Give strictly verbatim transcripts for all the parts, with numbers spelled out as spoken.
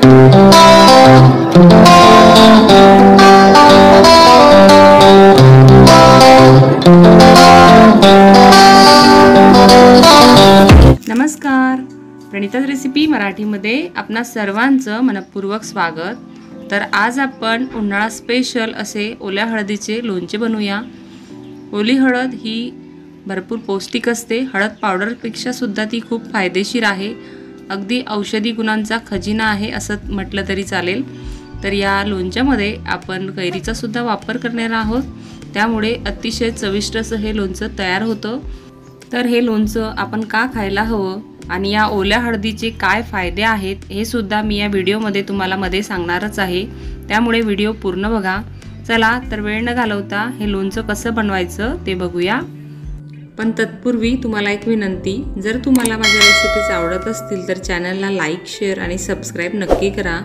नमस्कार, प्रणिता's रेसिपी मराठीमध्ये आपणा सर्वांचं मनपूर्वक स्वागत। तर आज आपण उन्हाळा स्पेशल असे ओल्या हळदीचे लोणचे बनवूया। ओली हळद ही भरपूर पौष्टिक असते। हळद पावडरपेक्षा सुद्धा ती खूप फायदेशीर आहे। अगदी औषधी गुणांचा खजिना आहे असं म्हटलं तरी चालेल। तर या लोणच्यामध्ये आपण कैरीचा सुद्धा वापर करणार आहोत, त्यामुळे अतिशय चविष्ट असं हे लोणचं तयार होतं। तर हे लोणचं आपण का खायला हवं आणि या ओल्या हळदीचे काय फायदे आहेत हे सुद्धा मी या व्हिडिओमध्ये तुम्हाला मध्ये सांगणारच आहे, त्यामुळे व्हिडिओ पूर्ण बघा। चला तर वेळ न घालवता हे लोणचं कसं बनवायचं ते बघूया। पण तत्पूर्वी तुम्हाला एक विनंती, जर तुम्हाला माझ्या रेसिपीज आवडत असतील तर चॅनलला लाईक, शेअर आणि सबस्क्राइब नक्की करा।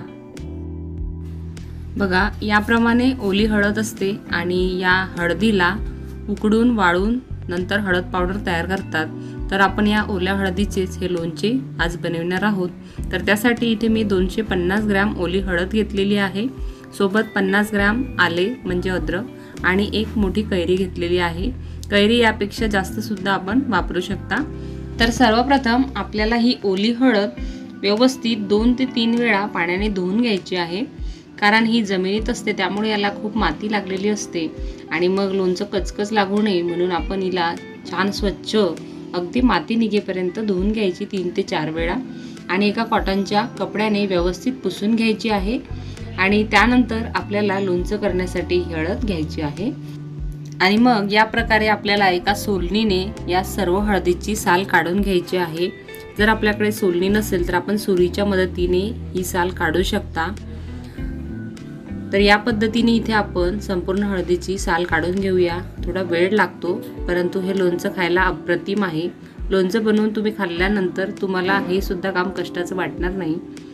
बघा, याप्रमाणे ओली हळद असते आणि या हळदीला उकडून वाळून नंतर हळद पावडर तयार करतात। तर आपण या ओल्या हळदीचेच हे लोणचे आज बनवणार आहोत। तर त्यासाठी इथे मी दोनशे पन्नास ग्रॅम ओली हळद घेतलेली आहे, सोबत पन्नास ग्रॅम आले म्हणजे अद्रक आणि एक मोठी कैरी घेतलेली आहे। कैरी यापेक्षा जास्त सुद्धा आपण वापरू शकता। तर सर्वप्रथम आपल्याला ही ओली हळद व्यवस्थित दोन ते तीन वेळा पाण्याने धुवून घ्यायची आहे, कारण ही जमिनीत असते त्यामुळे याला खूप माती लागलेली असते आणि मग लोणचं कचकच लागू नये म्हणून आपण हिला छान स्वच्छ अगदी माती निघेपर्यंत धुवून घ्यायची तीन ते चार वेळा आणि एका कॉटनच्या कपड्याने व्यवस्थित पुसून घ्यायची आहे। आणि त्यानंतर आपल्याला लोणचं करण्यासाठी ही हळद घ्यायची आहे आणि मग या प्रकारे आपल्याला एका सोलणीने या सर्व हळदीची साल काढून घ्यायची आहे। जर आपल्याकडे सोलणी नसेल तर आपण सुरीच्या मदतीने ही साल काढू शकता। तर या पद्धतीने इथे आपण संपूर्ण हळदीची साल काढून घेऊया। थोडा वेळ लागतो, परंतु हे लोणचं खायला अप्रतिम आहे। लोणचं बनवून तुम्ही खाल्ल्यानंतर तुम्हाला हे सुद्धा काम कष्टाचं वाटणार नाही।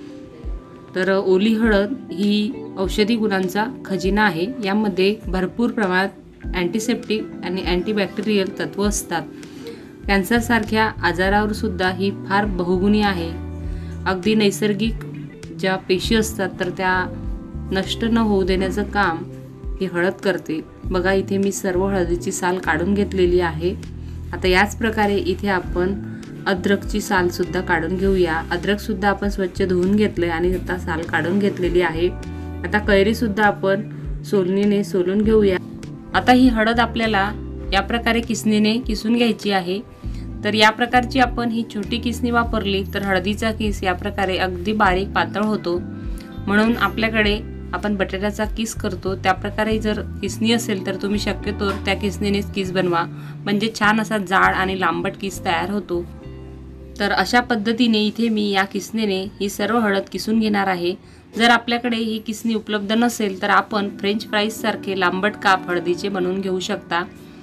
तर ओली हळद ही औषधी गुणांचा खजिना आहे। यामध्ये भरपूर प्रमाणात अँटीसेप्टिक आणि अँटीबॅक्टेरियल तत्व असतात। कॅन्सरसारख्या आजारावर सुद्धा ही फार बहुगुणी आहे। अगदी नैसर्गिक ज्या पेशी असतात तर त्या नष्ट न होऊ देण्याचं काम ही हळद करते। बघा, इथे मी सर्व हळदीची साल काढून घेतलेली आहे। आता याच प्रकारे इथे आपण अद्रकची साल सुद्धा काढून घेऊया। अद्रक सुद्धा आपण स्वच्छ धुवून घेतले आणि आता साल काढून घेतलेली आहे। आता कैरी सुद्धा आपण सोलणीने सोलून घेऊया। आता ही हळद आपल्याला या प्रकारे किसणीने किसून घ्यायची आहे। तर या प्रकारची आपण ही छोटी किसणी वापरली तर हळदीचा किस या प्रकारे अगदी बारीक पातळ होतो। म्हणून आपल्याकडे आपण बटाट्याचा किस करतो त्या प्रकारे जर किसणी असेल तर तुम्ही शक्यतो त्या किसणीनेच किस बनवा, म्हणजे छान असा जाड आणि लांबट किस तयार होतो। तर अशा पद्धतीने इथे मी या किसणीने ही सर्व हळद किसून घेणार आहे। जर आपल्याकडे ही किसणी उपलब्ध नसेल तर आपण फ्रेंच फ्राईज सारखे लांबट काप हळदीचे बनवून घेऊ शकता।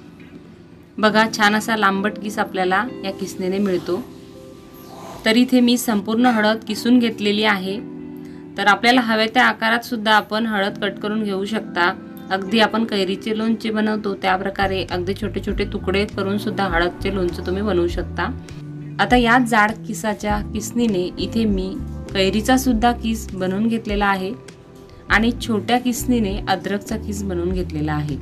बघा, छान असा लांबट किस आपल्याला या किसणीने मिळतो। तर इथे मी संपूर्ण हळद किसून घेतलेली आहे। तर आपल्याला हव्या त्या आकारात सुद्धा आपण हळद कट करून घेऊ शकता। अगदी आपण कैरीचे लोणचे बनवतो त्या प्रकारे अगदी छोटे छोटे तुकडे करून सुद्धा हळदचे लोणचे तुम्ही बनवू शकता। आता या जाड किसाच्या किसणीने इथे मी कैरीचा सुद्धा किस बनवून घेतलेला आहे आणि छोट्या किसणीने अद्रकचा किस बनवून घेतलेला आहे।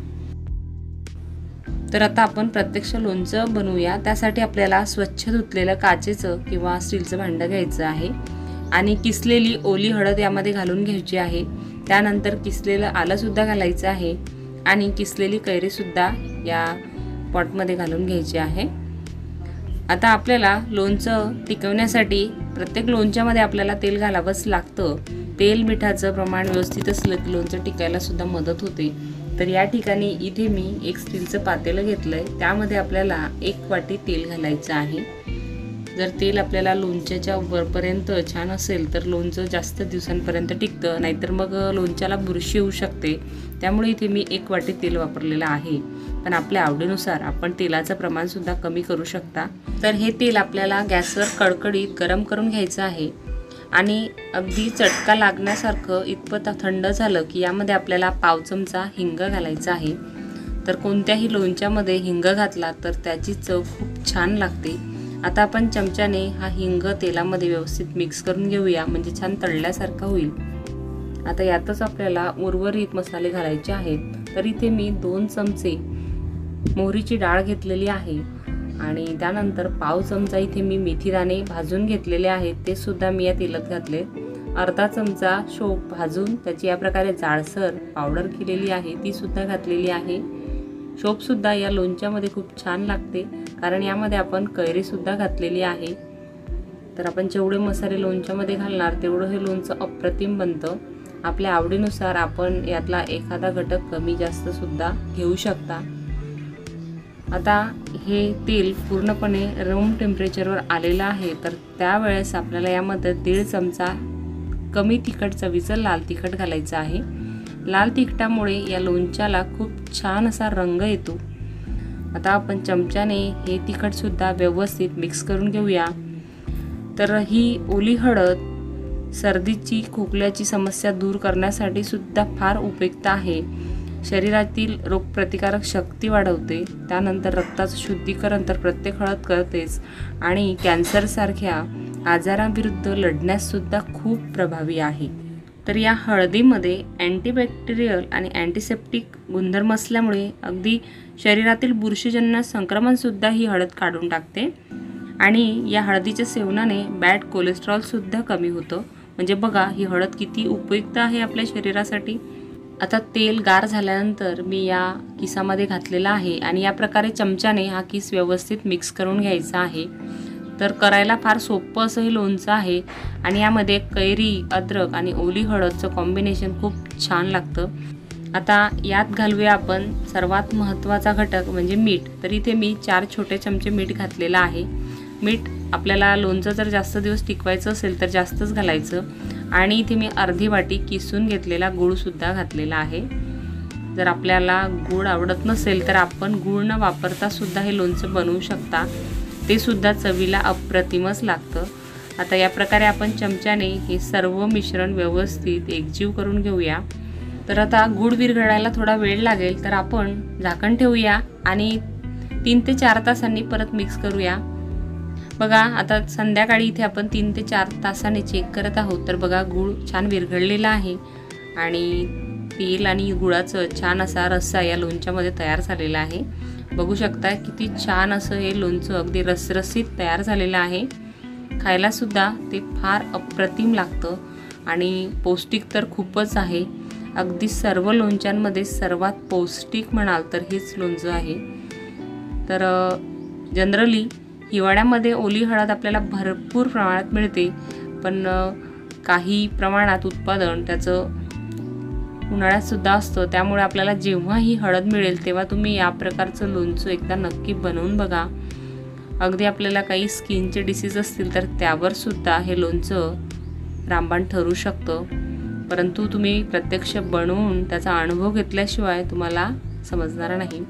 तर आता आपण प्रत्यक्ष लोणचं बनवूया। त्यासाठी आपल्याला स्वच्छ धुतलेलं काचेचं किंवा स्टीलचं भांडं घ्यायचं आहे आणि किसलेली ओली हळद यामध्ये घालून घ्यायची आहे। त्यानंतर किसलेलं आलं सुद्धा घालायचं आहे आणि किसलेली कैरी सुद्धा या पॉटमध्ये घालून घ्यायची आहे। आता आपल्याला लोणचं टिकवण्यासाठी प्रत्येक लोणच्यामध्ये आपल्याला तेल घालावंच लागतं। तेल मिठाचं प्रमाण व्यवस्थित असलं की लोणचं टिकायला सुद्धा मदत होते। तर या ठिकाणी इथे मी एक स्टीलचं पातेलं घेतलंय, त्यामध्ये आपल्याला एक वाटी तेल घालायचं आहे। जर तेल आपल्याला लोणच्याच्या वरपर्यंत छान असेल तर लोणचं जास्त दिवसांपर्यंत टिकतं, नाहीतर मग लोणच्याला बुरशी येऊ शकते। त्यामुळे इथे मी एक वाटी तेल वापरलेलं आहे, पण आपल्या आवडीनुसार आपण तेलाचं प्रमाण सुद्धा कमी करू शकता। तर हे तेल आपल्याला गॅसवर कडकडीत गरम करून घ्यायचं आहे आणि अगदी चटका लागण्यासारखं इतपत थंड झालं की यामध्ये आपल्याला पाव चमचा हिंग घालायचा आहे। तर कोणत्याही लोणच्यामध्ये हिंग घातला तर त्याची चव खूप छान लागते आता आपण चमच्याने हा हिंग तेलामध्ये व्यवस्थित मिक्स करून घेऊया, म्हणजे छान तळल्यासारखा होईल। आता यातच आपल्याला उर्वरित मसाले घालायचे आहेत। तर इथे मी दोन चमचे मोहरीची डाळ घेतलेली आहे आणि त्यानंतर पाव चमचा इथे मी मेथी दाणे भाजून घेतलेले आहेत, ते सुद्धा मी या तेलात घातले। अर्धा चमचा शोप भाजून त्याची या प्रकारे जाडसर पावडर केलेली आहे, ती सुद्धा घातलेली आहे। शोप सुद्धा या लोणच्यामध्ये खूप छान लागते, कारण यामध्ये आपण कैरी सुद्धा घातलेली आहे। तर आपण जेवढे मसाले लोणच्यामध्ये घालणार तेवढं हे लोणचं अप्रतिम बनतं। आपल्या आवडीनुसार आपण यातला एखादा घटक कमी जास्त सुद्धा घेऊ शकता। आता हे तेल पूर्णपणे रूम टेम्परेचरवर आलेलं आहे, तर त्यावेळेस आपल्याला यामध्ये दीड चमचा कमी तिखट चवीचं लाल तिखट घालायचं आहे। लाल तिखटामुळे या लोणच्याला खूप छान असा रंग येतो। आता आपण चमच्याने हे तिखट सुद्धा व्यवस्थित मिक्स करून घेऊया। तर ही ओली हळद सर्दीची खोकल्याची समस्या दूर करण्यासाठी सुद्धा फार उपयुक्त आहे। शरीरातील रोगप्रतिकारक शक्ती वाढवते, त्यानंतर रक्ताचं शुद्धीकरण तर प्रत्येक हळद करतेच आणि कॅन्सरसारख्या आजारांविरुद्ध लढण्यास सुद्धा खूप प्रभावी आहे। तर या हळदीमध्ये अँटीबॅक्टेरियल आणि अँटीसेप्टिक गुणधर्म असल्यामुळे अगदी शरीरातील बुरशीजन्य संक्रमण सुद्धा ही हळद काढून टाकते आणि या हळदीच्या सेवनाने बॅड कोलेस्ट्रॉल सुद्धा कमी होतं। म्हणजे बघा ही हळद किती उपयुक्त आहे आपल्या शरीरासाठी। आता तेल गार झाल्यानंतर मी या किसामध्ये घातलेला आहे आणि या प्रकारे चमच्याने हा किस व्यवस्थित मिक्स करून घ्यायचा आहे। तर करायला फार सोपं असं हे लोणचं आहे आणि यामध्ये कैरी, अद्रक आणि ओली हळदचं कॉम्बिनेशन खूप छान लागतं। आता यात घालूया आपण सर्वात महत्त्वाचा घटक म्हणजे मीठ। तर इथे मी चार छोटे चमचे मीठ घातलेलं आहे। मीठ आपल्याला लोणचं जर जास्त दिवस टिकवायचं असेल तर जास्तच घालायचं आणि इथे मी अर्धी वाटी किसून घेतलेला गूळ सुद्धा घातलेला आहे। जर आपल्याला गूळ आवडत नसेल तर आपण गूळ न वापरता सुद्धा हे लोणचं बनवू शकता, ते सुद्धा चवीला अप्रतिमच लागतं। आता या प्रकारे आपण चमच्याने हे सर्व मिश्रण व्यवस्थित एकजीव करून घेऊया। तर आता गूळ विरघळायला थोडा वेळ लागेल, तर आपण झाकण ठेवूया आणि तीन ते चार तासांनी परत मिक्स करूया। बघा आता संध्याकाळी इथे आपण तीन ते चार तासांनी चेक करत आहोत, तर बघा गूळ छान विरघळलेला आहे आणि तेल आणि गुळाचं छान असा रस्सा या लोणच्यामध्ये तयार झालेला आहे। बघू शकता किती छान असं हे लोणचं अगदी रसरसीत तयार झालेलं आहे। खायला सुद्धा ते फार अप्रतिम लागतं आणि पौष्टिक तर खूपच आहे। अगदी सर्व लोणच्यांमध्ये सर्वात पौष्टिक म्हणाल तर हेच लोणचं आहे। तर जनरली हिवाळ्यामध्ये ओली हळद आपल्याला भरपूर प्रमाणात मिळते, पण काही प्रमाणात उत्पादन त्याचं उन्हाळ्यात सुद्धा असतं, त्यामुळे आपल्याला जेव्हा ही हळद मिळेल तेव्हा तुम्ही या प्रकारचं लोणचं एकदा नक्की बनवून बघा। अगदी आपल्याला काही स्किनचे डिसीज असतील तर त्यावर सुद्धा हे लोणचं रामबाण ठरू शकतं, परंतु तुम्ही प्रत्यक्ष बनवून त्याचा अनुभव घेतल्याशिवाय तुम्हाला समजणार नाही।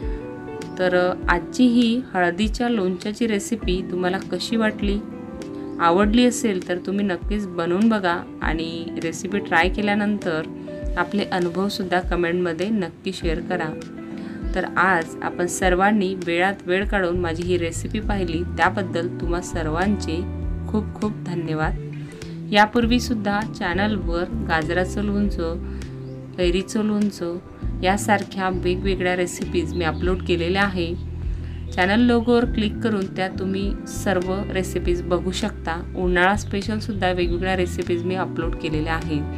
तर आजची ही हळदीच्या लोणच्याची रेसिपी तुम्हाला कशी वाटली? आवडली असेल तर तुम्ही नक्कीच बनवून बघा आणि रेसिपी ट्राय केल्यानंतर आपले अनुभवसुद्धा कमेंटमध्ये नक्की शेअर करा। तर आज आपण सर्वांनी वेळात वेळ काढून माझी ही रेसिपी पाहिली, त्याबद्दल तुम्हा सर्वांचे खूप खूप धन्यवाद। यापूर्वीसुद्धा चॅनलवर गाजराचं लोणचं, कैरीचं लोणचं यासारख्या वेगवेगळ्या रेसिपीज मी अपलोड केलेल्या आहे। चॅनल लोगोवर क्लिक करून त्या तुम्ही सर्व रेसिपीज बघू शकता। उन्हाळा स्पेशलसुद्धा वेगवेगळ्या रेसिपीज मी अपलोड केलेल्या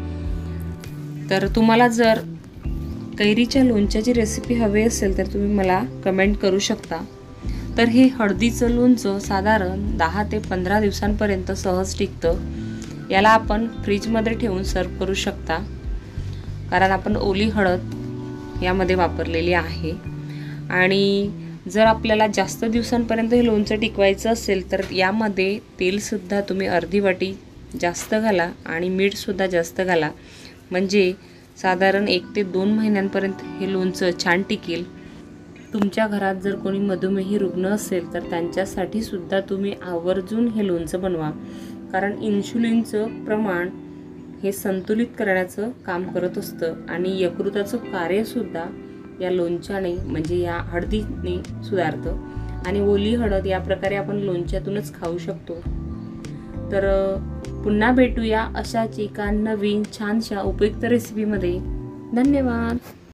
आहेत। तर तुम्हाला जर कैरीच्या लोणच्याची रेसिपी हवी असेल तर तुम्ही मला कमेंट करू शकता। तर हे हळदीचं लोणचं साधारण दहा ते पंधरा दिवसांपर्यंत सहज टिकतं। याला आपण फ्रीजमध्ये ठेवून सर्व करू शकता, कारण आपण ओली हळद यामध्ये वापरलेली आहे। आणि जर आपल्याला जास्त दिवसांपर्यंत हे लोणचं टिकवायचं असेल तर यामध्ये तेलसुद्धा तुम्ही अर्धी वाटी जास्त घाला आणि मीठसुद्धा जास्त घाला, म्हणजे साधारण एक ते दोन महिन्यांपर्यंत हे लोणचं छान टिकेल। तुमच्या घरात जर कोणी मधुमेही रुग्ण असेल तर त्यांच्यासाठी सुद्धा तुम्ही आवर्जून हे लोणचं बनवा, कारण इन्शुलिनचं प्रमाण हे संतुलित करण्याचं काम करत असतं आणि यकृताचं कार्यसुद्धा या लोणच्याने म्हणजे या हळदीने सुधारतं। आणि ओली हळद या प्रकारे आपण लोणच्यातूनच खाऊ शकतो. तर पुन्हा भेटूया अशाच एका नवीन छानशा उपयुक्त रेसिपीमध्ये. धन्यवाद.